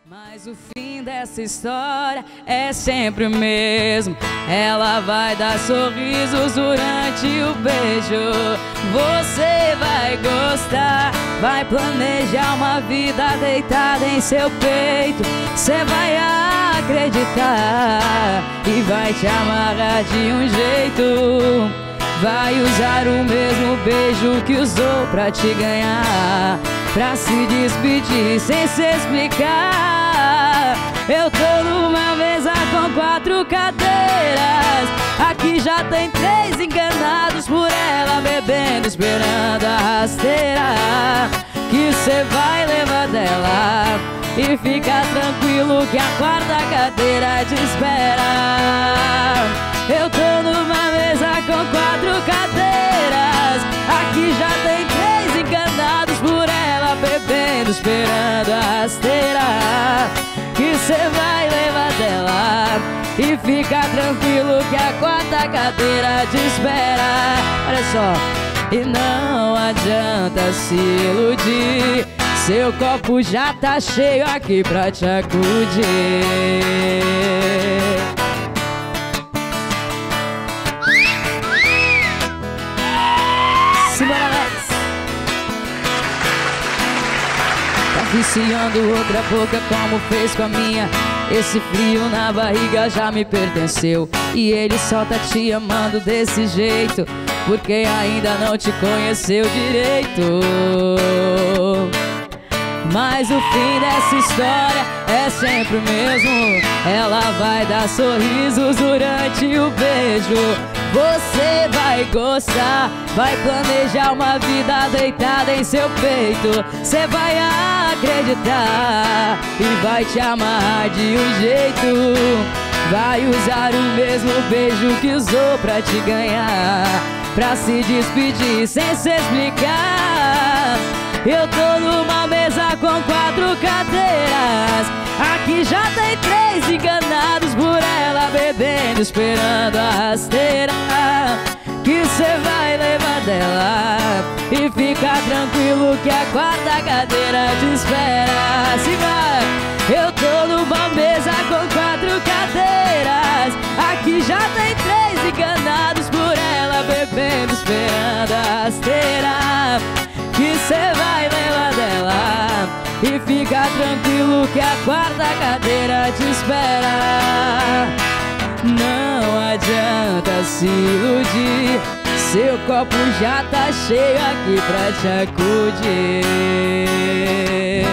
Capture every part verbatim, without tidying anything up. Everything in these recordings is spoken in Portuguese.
Mas o fim dessa história é sempre o mesmo. Ela vai dar sorrisos durante o beijo. Você vai gostar, vai planejar uma vida deitada em seu peito. Você vai acreditar e vai te amarrar de um jeito. Vai usar o mesmo beijo que usou pra te ganhar, pra se despedir sem se explicar. Eu tô numa mesa com quatro cadeiras. Aqui já tem três enganados por ela, bebendo, esperando a rasteira que cê vai levar dela. E fica tranquilo que a quarta cadeira te espera. Eu tô numa mesa com quatro cadeiras. Aqui já tem três enganados por ela, bebendo, esperando a rasteira que cê vai levar dela. E fica tranquilo que a quarta cadeira te espera. Olha só. E não adianta se iludir, seu copo já tá cheio aqui pra te acudir. Simbora, Alex. Tá viciando outra boca como fez com a minha. Esse frio na barriga já me pertenceu. E ele só tá te amando desse jeito porque ainda não te conheceu direito. Mas o fim dessa história é sempre o mesmo. Ela vai dar sorrisos durante o beijo. Você vai gostar, vai planejar uma vida deitada em seu peito. Você vai acreditar e vai te amarrar de um jeito. Vai usar o mesmo beijo que usou pra te ganhar, pra se despedir sem se explicar. Eu tô numa mesa com quatro cadeiras. Aqui já tem três enganados por ela, bebendo, esperando a rasteira que cê vai levar dela. E fica tranquilo que a quarta cadeira te espera. Se vai. Eu tô numa mesa com quatro cadeiras. Aqui já tem três enganados por ela, bebendo, esperando a rasteira que cê vai levar dela. E fica tranquilo que a quarta cadeira te espera. Não adianta se iludir, seu copo já tá cheio aqui pra te acudir.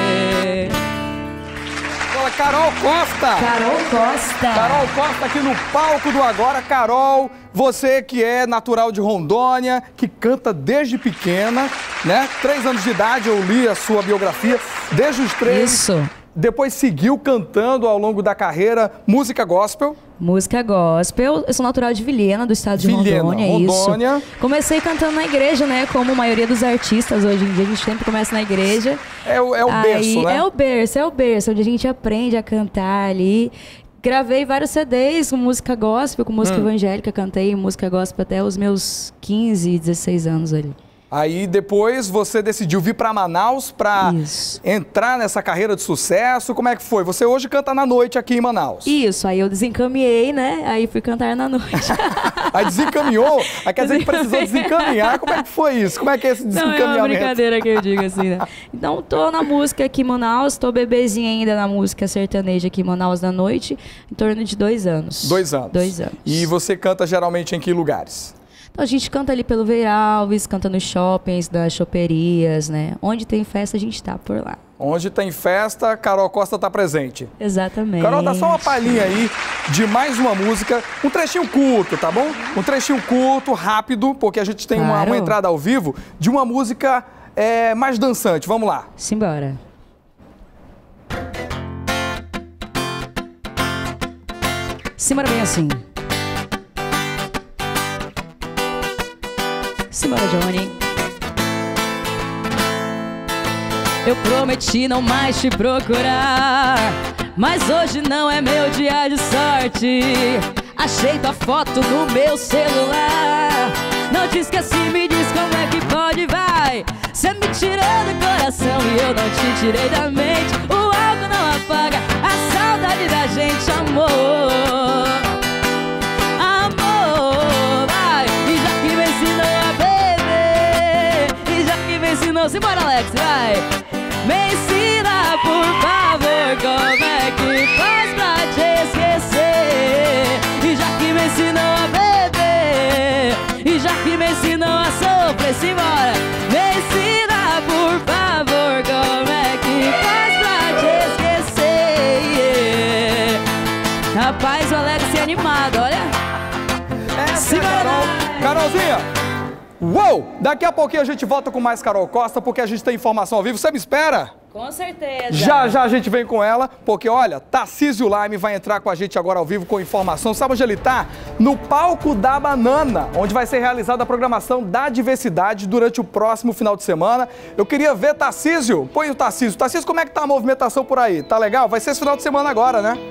Fala, Carol Costa! Carol Costa! Carol Costa aqui no palco do Agora. Carol, você que é natural de Rondônia, que canta desde pequena, né? Três anos de idade, eu li a sua biografia. Desde os três. Isso. Depois seguiu cantando ao longo da carreira música gospel. Música gospel. Eu sou natural de Vilhena, do estado de Vilhena, Rondônia, Rondônia. Isso. Comecei cantando na igreja, né? Como a maioria dos artistas hoje em dia, a gente sempre começa na igreja. É o, é o Aí, berço, né? É o berço, é o berço, onde a gente aprende a cantar ali. Gravei vários C Ds com música gospel, com música hum. evangélica. Cantei música gospel até os meus quinze, dezesseis anos ali. Aí depois você decidiu vir para Manaus para entrar nessa carreira de sucesso. Como é que foi? Você hoje canta na noite aqui em Manaus. Isso, aí eu desencaminhei, né? Aí fui cantar na noite. Aí desencaminhou? Aí quer dizer que precisou desencaminhar? Como é que foi isso? Como é que é esse desencaminhamento? Não, é uma brincadeira que eu digo assim, né? Então tô na música aqui em Manaus, tô bebezinha ainda na música sertaneja aqui em Manaus da noite, em torno de dois anos. Dois anos. Dois anos. E você canta geralmente em que lugares? Então a gente canta ali pelo Veiralves, canta nos shoppings, nas choperias, né? Onde tem festa, a gente tá por lá. Onde tem festa, Carol Costa tá presente. Exatamente. Carol, dá só uma palhinha aí de mais uma música, um trechinho curto, tá bom? Um trechinho curto, rápido, porque a gente tem claro. uma, uma entrada ao vivo de uma música é, mais dançante. Vamos lá. Simbora. Simbora bem assim. Simbora, Johnny. Eu prometi não mais te procurar, mas hoje não é meu dia de sorte. Achei tua foto no meu celular. Não te esqueci, me diz como é que pode, vai. Cê me tirou do coração e eu não te tirei da mente. O álcool não apaga Rapaz, o Alex é animado, olha. Essa é a Carol. Carolzinha, uou! Daqui a pouquinho a gente volta com mais Carol Costa, porque a gente tem informação ao vivo. Você me espera? Com certeza. Já, já a gente vem com ela, porque olha, Tarcísio Lime vai entrar com a gente agora ao vivo com informação. Sabe onde ele tá? No Palco da Banana, onde vai ser realizada a programação da diversidade durante o próximo final de semana. Eu queria ver Tarcísio. Põe o Tarcísio. Tarcísio, como é que tá a movimentação por aí? Tá legal? Vai ser esse final de semana agora, né?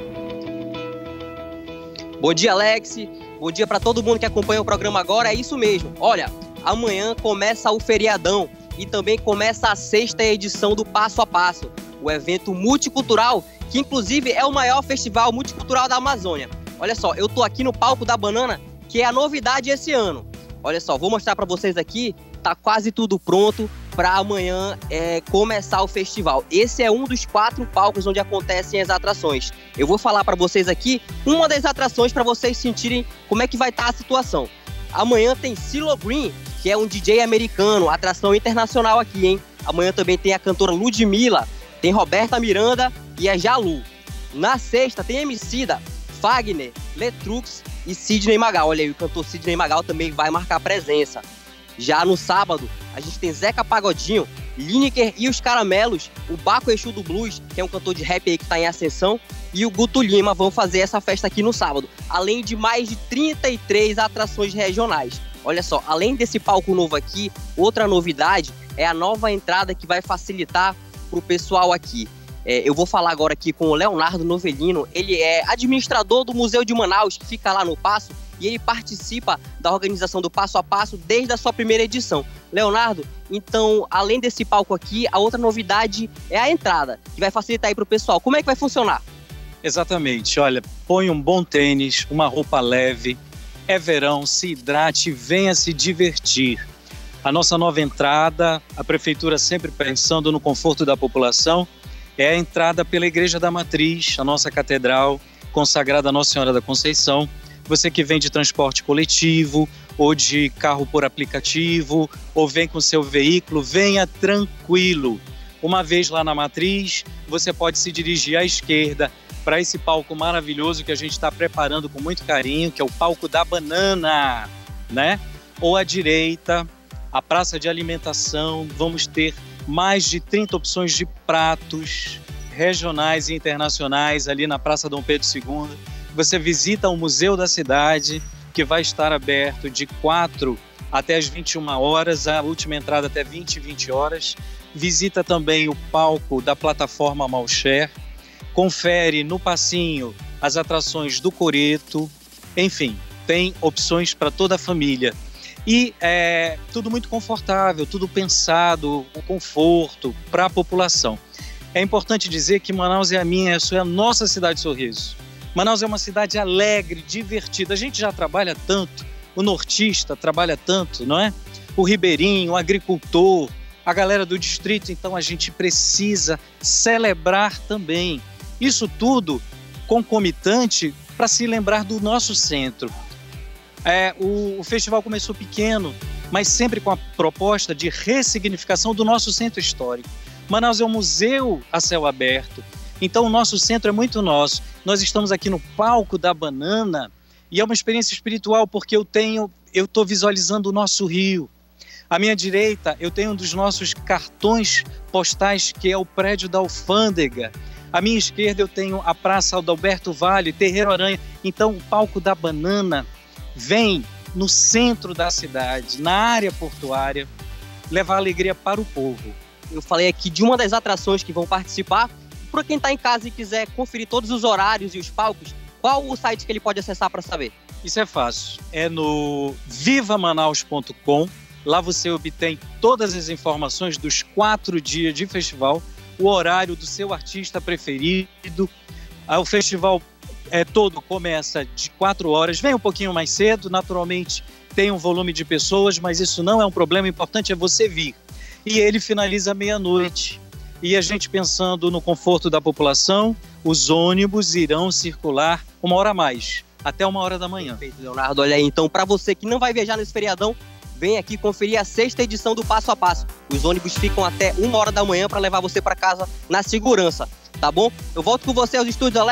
Bom dia, Alex. Bom dia para todo mundo que acompanha o programa agora. É isso mesmo. Olha, amanhã começa o feriadão. E também começa a sexta edição do Passo a Passo, o evento multicultural, que inclusive é o maior festival multicultural da Amazônia. Olha só, eu tô aqui no Palco da Banana, que é a novidade esse ano. Olha só, vou mostrar para vocês aqui, tá quase tudo pronto para amanhã é, começar o festival. Esse é um dos quatro palcos onde acontecem as atrações. Eu vou falar para vocês aqui uma das atrações para vocês sentirem como é que vai estar a situação. Amanhã tem CeeLo Green, que é um D J americano, atração internacional aqui, hein? Amanhã também tem a cantora Ludmilla, tem Roberta Miranda e a Jalu. Na sexta tem Emicida, Fagner, Letrux e Sidney Magal. Olha aí, o cantor Sidney Magal também vai marcar presença. Já no sábado, a gente tem Zeca Pagodinho, Lineker e os Caramelos, o Baco Exu do Blues, que é um cantor de rap aí que tá em ascensão, e o Guto Lima vão fazer essa festa aqui no sábado, além de mais de trinta e três atrações regionais. Olha só, além desse palco novo aqui, outra novidade é a nova entrada que vai facilitar para o pessoal aqui. É, eu vou falar agora aqui com o Leonardo Novelino, ele é administrador do Museu de Manaus, que fica lá no Passo, e ele participa da organização do Passo a Passo desde a sua primeira edição. Leonardo, então, além desse palco aqui, a outra novidade é a entrada, que vai facilitar aí para o pessoal. Como é que vai funcionar? Exatamente, olha, põe um bom tênis, uma roupa leve, é verão, se hidrate, venha se divertir. A nossa nova entrada, a Prefeitura sempre pensando no conforto da população, é a entrada pela Igreja da Matriz, a nossa catedral, consagrada a Nossa Senhora da Conceição. Você que vem de transporte coletivo, ou de carro por aplicativo, ou vem com seu veículo, venha tranquilo. Uma vez lá na Matriz, você pode se dirigir à esquerda, para esse palco maravilhoso que a gente está preparando com muito carinho, que é o Palco da Banana, né? Ou à direita, a praça de alimentação, vamos ter mais de trinta opções de pratos regionais e internacionais ali na Praça Dom Pedro segundo. Você visita o Museu da Cidade, que vai estar aberto de quatro até as vinte e uma horas, a última entrada até vinte e vinte horas. Visita também o palco da plataforma Malcher. Confere no passinho as atrações do Coreto, enfim, tem opções para toda a família. E é tudo muito confortável, tudo pensado, o conforto para a população. É importante dizer que Manaus é a minha, essa é a nossa cidade sorriso. Manaus é uma cidade alegre, divertida. A gente já trabalha tanto, o nortista trabalha tanto, não é? O ribeirinho, o agricultor, a galera do distrito, então a gente precisa celebrar também. Isso tudo concomitante para se lembrar do nosso centro. É, o, o festival começou pequeno, mas sempre com a proposta de ressignificação do nosso centro histórico. Manaus é um museu a céu aberto, então o nosso centro é muito nosso. Nós estamos aqui no Palco da Banana e é uma experiência espiritual porque eu tenho, eu estou visualizando o nosso rio. À minha direita eu tenho um dos nossos cartões postais, que é o prédio da Alfândega. À minha esquerda eu tenho a Praça Adalberto Vale, Terreiro Aranha. Então o Palco da Banana vem no centro da cidade, na área portuária, levar alegria para o povo. Eu falei aqui de uma das atrações que vão participar. Para quem está em casa e quiser conferir todos os horários e os palcos, qual o site que ele pode acessar para saber? Isso é fácil, é no viva manaus ponto com. Lá você obtém todas as informações dos quatro dias de festival, o horário do seu artista preferido. O festival é, todo começa de quatro horas, vem um pouquinho mais cedo, naturalmente tem um volume de pessoas, mas isso não é um problema, o importante é você vir. E ele finaliza meia-noite. E a gente pensando no conforto da população, os ônibus irão circular uma hora a mais, até uma hora da manhã. Perfeito, Leonardo. Olha aí, então, para você que não vai viajar nesse feriadão, vem aqui conferir a sexta edição do Passo a Passo. Os ônibus ficam até uma hora da manhã para levar você para casa na segurança, tá bom? Eu volto com você aos estúdios, Alex.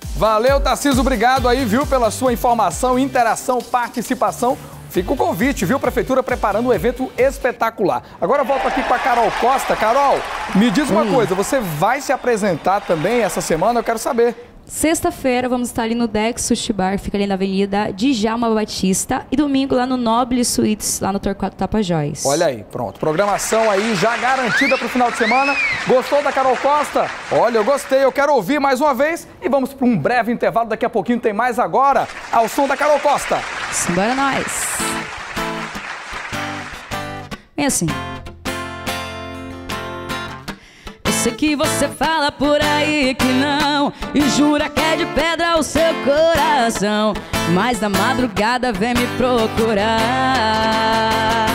Valeu, Tarcísio, obrigado aí, viu, pela sua informação, interação, participação. Fica o convite, viu? Prefeitura preparando um evento espetacular. Agora eu volto aqui com a Carol Costa. Carol, me diz uma Oi. coisa, você vai se apresentar também essa semana? Eu quero saber. Sexta-feira vamos estar ali no Dex Sushi Bar, fica ali na Avenida Djalma Batista. E domingo lá no Noble Suites, lá no Torquato Tapajós. Olha aí, pronto. Programação aí já garantida para o final de semana. Gostou da Carol Costa? Olha, eu gostei, eu quero ouvir mais uma vez. E vamos para um breve intervalo, daqui a pouquinho tem mais agora, ao som da Carol Costa. Simbora nós! Bem assim. Eu sei que você fala por aí que não, e jura que é de pedra o seu coração, mas na madrugada vem me procurar.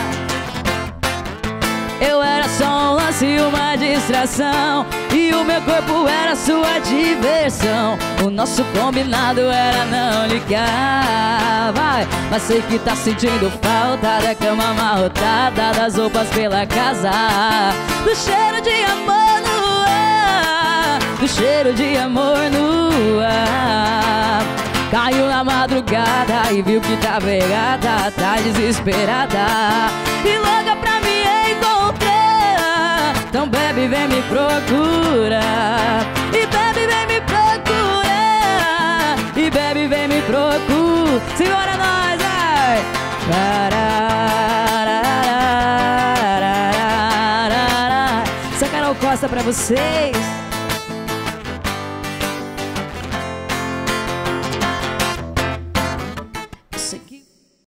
Eu era só um lance e uma distração, e o meu corpo era sua diversão. O nosso combinado era não ligar, vai. Mas sei que tá sentindo falta da cama amarrotada, das roupas pela casa, do cheiro de amor no ar, do cheiro de amor no ar. Caiu na madrugada e viu que tá pegada, tá desesperada e louca pra me encontrar. Então bebe, vem me procurar, e bebe, vem me procurar, e bebe, vem me procurar. Simbora nós, vai! Essa Carol Costa pra vocês.